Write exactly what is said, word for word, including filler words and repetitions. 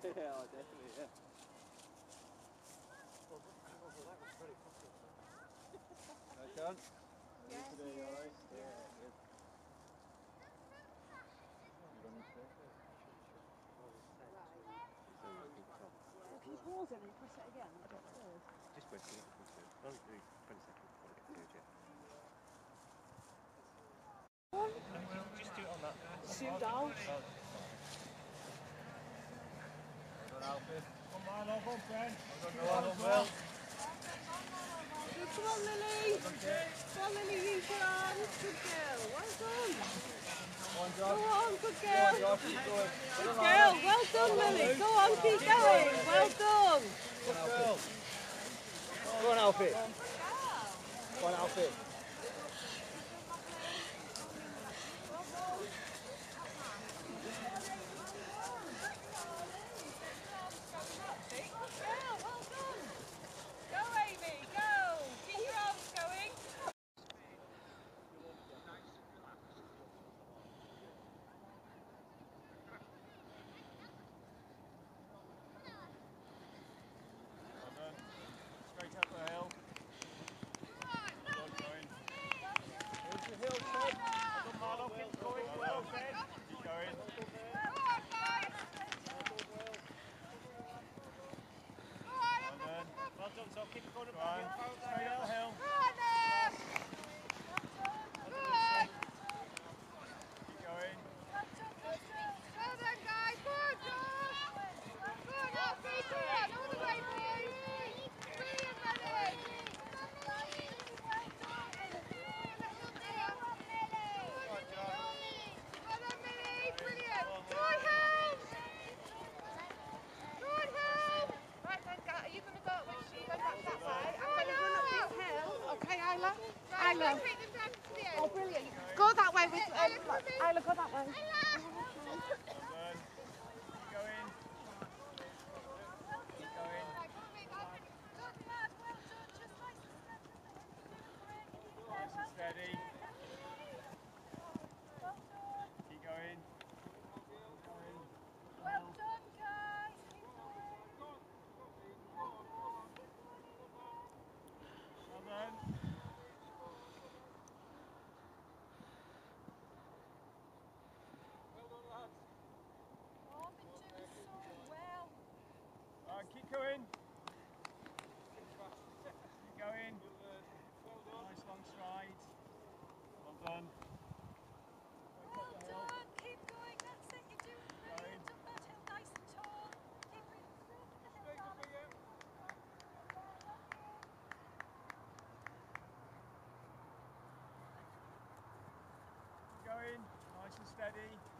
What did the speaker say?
Yeah, definitely, yeah. Well, that was very popular. Right, John? Yes, today, he alright? is. Yeah, good. You running today? Well, can you pause it and press it again? I don't pause. Just press it. Only do twenty seconds before I get to it. Just do it on that. Shoot out. Well done, Alfie. Come on, love on, friend. Well done, Noah. Done well. Come on, Lily. Come on, Lily, use your arms. Good girl. Well done. Go on, Josh. Go on, good Go girl. on, Josh. Keep going. Good girl. Well done, Lily. Go on, keep going. Well done. Good girl. Go on, Alfie. Go on, Alfie. Straight up the hill. Good going. Here's the hill, Ted. Come on, up, keep going. Well, Ted. Keep going. Well done. Well done, so keep going up the hill. Straight up the hill. Keep going. Isla. Oh, brilliant. Go that way with um, Isla, go that way. Well done. Keep going. Keep going. Nice and steady. Keep going. Keep going. Well done, guys. Well done. Oh, I've been doing so well. Alright, keep going. Keep going. Nice long stride. Well done. Well done. Keep going. That's it. You're doing brilliant. Up that hill nice and tall. Keep breathing straight up the hill, darling. Keep going. Nice and steady.